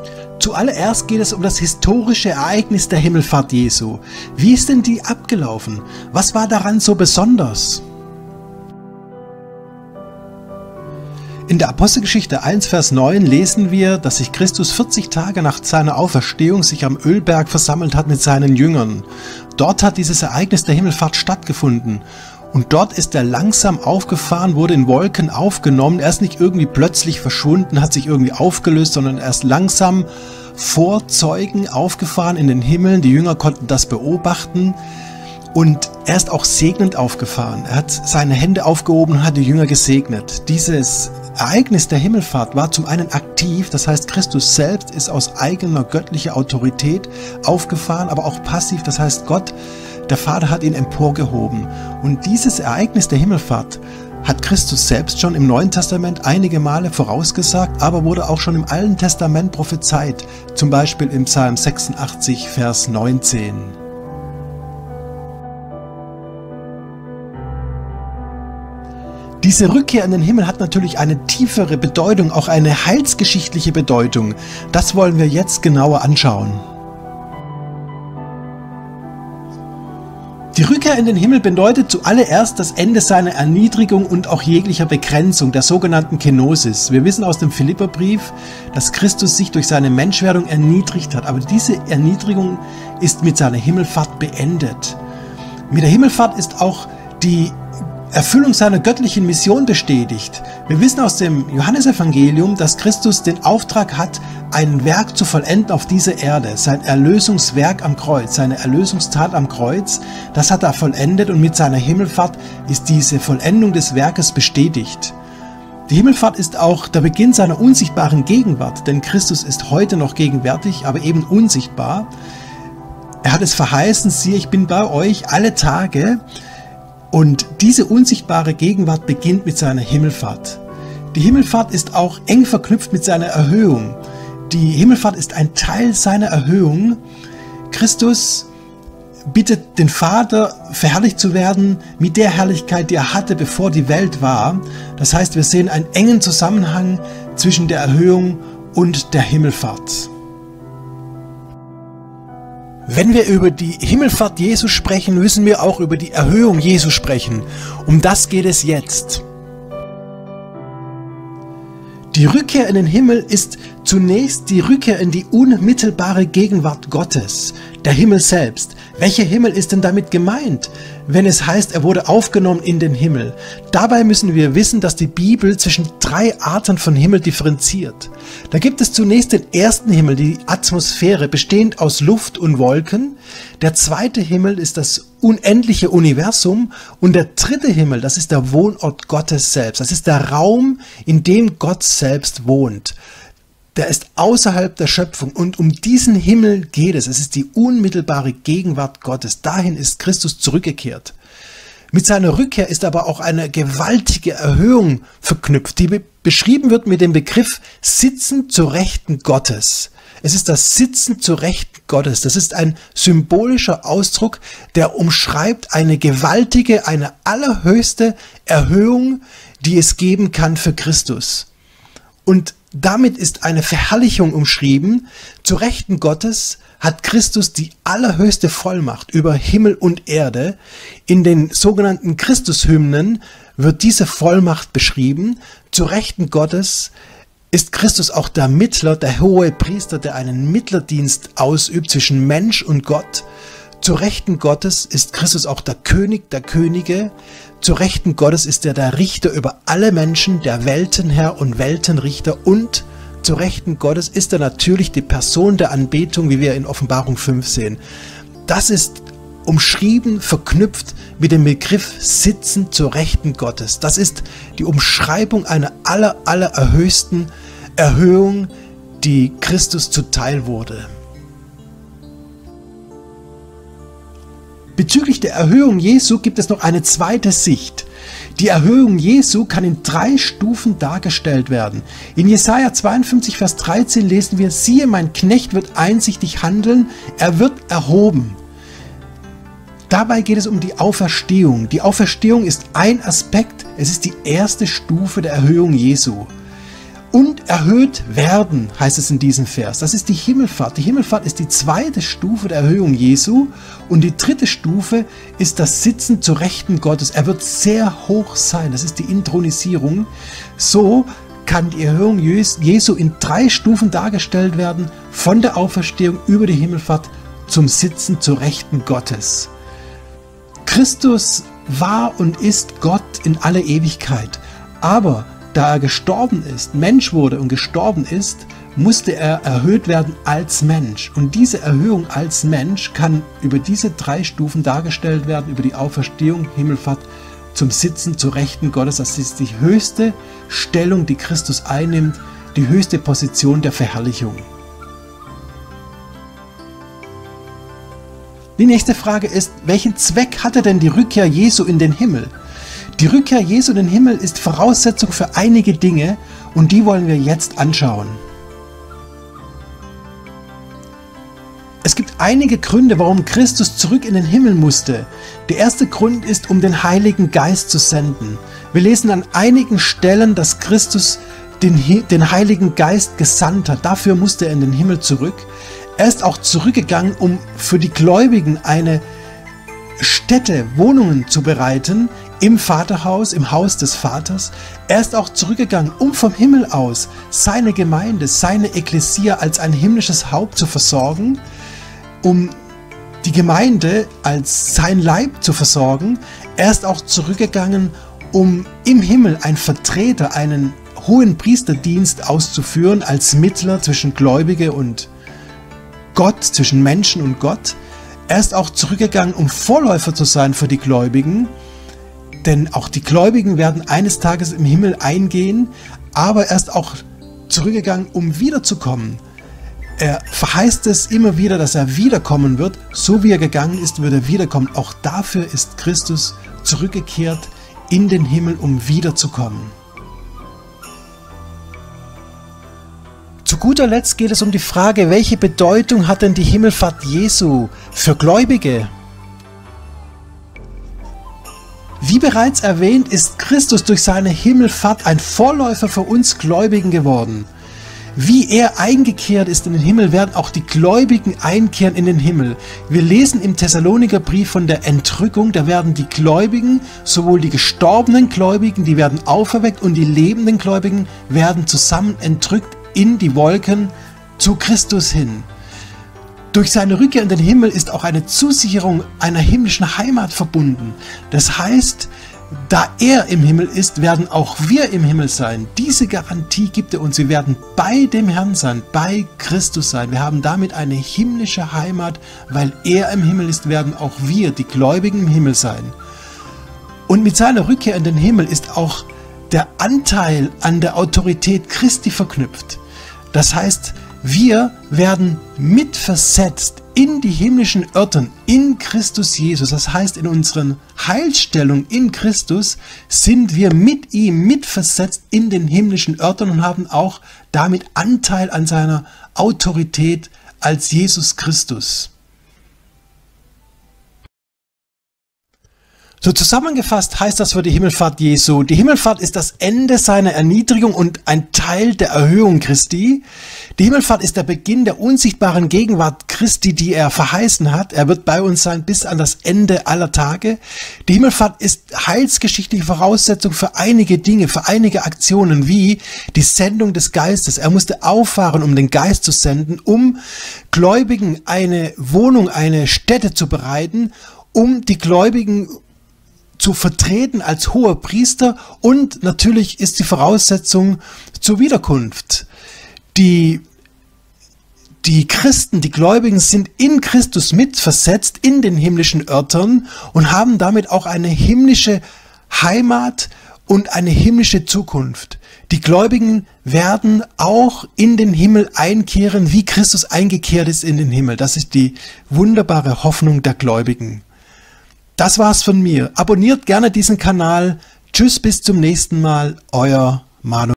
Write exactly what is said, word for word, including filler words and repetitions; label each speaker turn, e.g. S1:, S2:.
S1: Zuallererst geht es um das historische Ereignis der Himmelfahrt Jesu. Wie ist denn die abgelaufen? Was war daran so besonders? In der Apostelgeschichte eins, Vers neun lesen wir, dass sich Christus vierzig Tage nach seiner Auferstehung sich am Ölberg versammelt hat mit seinen Jüngern. Dort hat dieses Ereignis der Himmelfahrt stattgefunden. Und dort ist er langsam aufgefahren, wurde in Wolken aufgenommen. Er ist nicht irgendwie plötzlich verschwunden, hat sich irgendwie aufgelöst, sondern er ist langsam vor Zeugen aufgefahren in den Himmel. Die Jünger konnten das beobachten. Und er ist auch segnend aufgefahren. Er hat seine Hände aufgehoben und hat die Jünger gesegnet. Dieses Ereignis der Himmelfahrt war zum einen aktiv, das heißt Christus selbst ist aus eigener göttlicher Autorität aufgefahren, aber auch passiv, das heißt Gott, der Vater hat ihn emporgehoben. Und dieses Ereignis der Himmelfahrt hat Christus selbst schon im Neuen Testament einige Male vorausgesagt, aber wurde auch schon im Alten Testament prophezeit, zum Beispiel im Psalm sechsundachtzig, Vers neunzehn. Diese Rückkehr in den Himmel hat natürlich eine tiefere Bedeutung, auch eine heilsgeschichtliche Bedeutung. Das wollen wir jetzt genauer anschauen. Die Rückkehr in den Himmel bedeutet zuallererst das Ende seiner Erniedrigung und auch jeglicher Begrenzung, der sogenannten Kenosis. Wir wissen aus dem Philipperbrief, dass Christus sich durch seine Menschwerdung erniedrigt hat, aber diese Erniedrigung ist mit seiner Himmelfahrt beendet. Mit der Himmelfahrt ist auch die Erfüllung seiner göttlichen Mission bestätigt. Wir wissen aus dem Johannesevangelium, dass Christus den Auftrag hat, ein Werk zu vollenden auf dieser Erde. Sein Erlösungswerk am Kreuz, seine Erlösungstat am Kreuz, das hat er vollendet und mit seiner Himmelfahrt ist diese Vollendung des Werkes bestätigt. Die Himmelfahrt ist auch der Beginn seiner unsichtbaren Gegenwart, denn Christus ist heute noch gegenwärtig, aber eben unsichtbar. Er hat es verheißen, siehe, ich bin bei euch alle Tage. Und diese unsichtbare Gegenwart beginnt mit seiner Himmelfahrt. Die Himmelfahrt ist auch eng verknüpft mit seiner Erhöhung. Die Himmelfahrt ist ein Teil seiner Erhöhung. Christus bittet den Vater, verherrlicht zu werden mit der Herrlichkeit, die er hatte, bevor die Welt war. Das heißt, wir sehen einen engen Zusammenhang zwischen der Erhöhung und der Himmelfahrt. Wenn wir über die Himmelfahrt Jesu sprechen, müssen wir auch über die Erhöhung Jesu sprechen. Um das geht es jetzt. Die Rückkehr in den Himmel ist zunächst die Rückkehr in die unmittelbare Gegenwart Gottes, der Himmel selbst. Welcher Himmel ist denn damit gemeint, wenn es heißt, er wurde aufgenommen in den Himmel? Dabei müssen wir wissen, dass die Bibel zwischen drei Arten von Himmel differenziert. Da gibt es zunächst den ersten Himmel, die Atmosphäre, bestehend aus Luft und Wolken. Der zweite Himmel ist das unendliche Universum. Und der dritte Himmel, das ist der Wohnort Gottes selbst. Das ist der Raum, in dem Gott selbst wohnt. Der ist außerhalb der Schöpfung und um diesen Himmel geht es. Es ist die unmittelbare Gegenwart Gottes. Dahin ist Christus zurückgekehrt. Mit seiner Rückkehr ist aber auch eine gewaltige Erhöhung verknüpft, die be- beschrieben wird mit dem Begriff Sitzen zur Rechten Gottes. Es ist das Sitzen zur Rechten Gottes. Das ist ein symbolischer Ausdruck, der umschreibt eine gewaltige, eine allerhöchste Erhöhung, die es geben kann für Christus. Und damit ist eine Verherrlichung umschrieben. Zu Rechten Gottes hat Christus die allerhöchste Vollmacht über Himmel und Erde. In den sogenannten Christushymnen wird diese Vollmacht beschrieben. Zu Rechten Gottes ist Christus auch der Mittler, der hohe Priester, der einen Mittlerdienst ausübt zwischen Mensch und Gott. Zu Rechten Gottes ist Christus auch der König der Könige. Zu Rechten Gottes ist er der Richter über alle Menschen, der Weltenherr und Weltenrichter. Und zu Rechten Gottes ist er natürlich die Person der Anbetung, wie wir in Offenbarung fünf sehen. Das ist umschrieben, verknüpft mit dem Begriff Sitzen zur Rechten Gottes. Das ist die Umschreibung einer aller, aller erhöchsten Erhöhung, die Christus zuteil wurde. Bezüglich der Erhöhung Jesu gibt es noch eine zweite Sicht. Die Erhöhung Jesu kann in drei Stufen dargestellt werden. In Jesaja zweiundfünfzig, Vers dreizehn lesen wir, siehe, mein Knecht wird einsichtig handeln, er wird erhoben. Dabei geht es um die Auferstehung. Die Auferstehung ist ein Aspekt, es ist die erste Stufe der Erhöhung Jesu. Und erhöht werden, heißt es in diesem Vers. Das ist die Himmelfahrt. Die Himmelfahrt ist die zweite Stufe der Erhöhung Jesu und die dritte Stufe ist das Sitzen zur Rechten Gottes. Er wird sehr hoch sein. Das ist die Inthronisierung. So kann die Erhöhung Jesu in drei Stufen dargestellt werden, von der Auferstehung über die Himmelfahrt zum Sitzen zur Rechten Gottes. Christus war und ist Gott in alle Ewigkeit, aber da er gestorben ist, Mensch wurde und gestorben ist, musste er erhöht werden als Mensch. Und diese Erhöhung als Mensch kann über diese drei Stufen dargestellt werden, über die Auferstehung, Himmelfahrt, zum Sitzen zur Rechten Gottes. Das ist die höchste Stellung, die Christus einnimmt, die höchste Position der Verherrlichung. Die nächste Frage ist, welchen Zweck hatte denn die Rückkehr Jesu in den Himmel? Die Rückkehr Jesu in den Himmel ist Voraussetzung für einige Dinge und die wollen wir jetzt anschauen. Es gibt einige Gründe, warum Christus zurück in den Himmel musste. Der erste Grund ist, um den Heiligen Geist zu senden. Wir lesen an einigen Stellen, dass Christus den, den Heiligen Geist gesandt hat. Dafür musste er in den Himmel zurück. Er ist auch zurückgegangen, um für die Gläubigen eine Stätte, Wohnungen zu bereiten, im Vaterhaus, im Haus des Vaters. Er ist auch zurückgegangen, um vom Himmel aus seine Gemeinde, seine Ekklesia als ein himmlisches Haupt zu versorgen, um die Gemeinde als sein Leib zu versorgen. Er ist auch zurückgegangen, um im Himmel ein Vertreter, einen hohen Priesterdienst auszuführen, als Mittler zwischen Gläubige und Gott, zwischen Menschen und Gott. Er ist auch zurückgegangen, um Vorläufer zu sein für die Gläubigen, denn auch die Gläubigen werden eines Tages im Himmel eingehen, aber er ist auch zurückgegangen, um wiederzukommen. Er verheißt es immer wieder, dass er wiederkommen wird. So wie er gegangen ist, wird er wiederkommen. Auch dafür ist Christus zurückgekehrt in den Himmel, um wiederzukommen. Zu guter Letzt geht es um die Frage, welche Bedeutung hat denn die Himmelfahrt Jesu für Gläubige? Wie bereits erwähnt, ist Christus durch seine Himmelfahrt ein Vorläufer für uns Gläubigen geworden. Wie er eingekehrt ist in den Himmel, werden auch die Gläubigen einkehren in den Himmel. Wir lesen im Thessalonikerbrief von der Entrückung, da werden die Gläubigen, sowohl die gestorbenen Gläubigen, die werden auferweckt und die lebenden Gläubigen werden zusammen entrückt in die Wolken zu Christus hin. Durch seine Rückkehr in den Himmel ist auch eine Zusicherung einer himmlischen Heimat verbunden. Das heißt, da er im Himmel ist, werden auch wir im Himmel sein. Diese Garantie gibt er uns. Wir werden bei dem Herrn sein, bei Christus sein. Wir haben damit eine himmlische Heimat. Weil er im Himmel ist, werden auch wir, die Gläubigen, im Himmel sein. Und mit seiner Rückkehr in den Himmel ist auch der Anteil an der Autorität Christi verknüpft. Das heißt, wir werden mitversetzt in die himmlischen Örtern, in Christus Jesus. Das heißt, in unseren Heilsstellung in Christus sind wir mit ihm mitversetzt in den himmlischen Örtern und haben auch damit Anteil an seiner Autorität als Jesus Christus. So zusammengefasst heißt das für die Himmelfahrt Jesu: Die Himmelfahrt ist das Ende seiner Erniedrigung und ein Teil der Erhöhung Christi. Die Himmelfahrt ist der Beginn der unsichtbaren Gegenwart Christi, die er verheißen hat. Er wird bei uns sein bis an das Ende aller Tage. Die Himmelfahrt ist heilsgeschichtliche Voraussetzung für einige Dinge, für einige Aktionen, wie die Sendung des Geistes. Er musste auffahren, um den Geist zu senden, um Gläubigen eine Wohnung, eine Stätte zu bereiten, um die Gläubigen zu vertreten als hoher Priester, und natürlich ist die Voraussetzung zur Wiederkunft. Die, die Christen, die Gläubigen sind in Christus mitversetzt in den himmlischen Örtern und haben damit auch eine himmlische Heimat und eine himmlische Zukunft. Die Gläubigen werden auch in den Himmel einkehren, wie Christus eingekehrt ist in den Himmel. Das ist die wunderbare Hoffnung der Gläubigen. Das war's von mir. Abonniert gerne diesen Kanal. Tschüss, bis zum nächsten Mal. Euer Manu.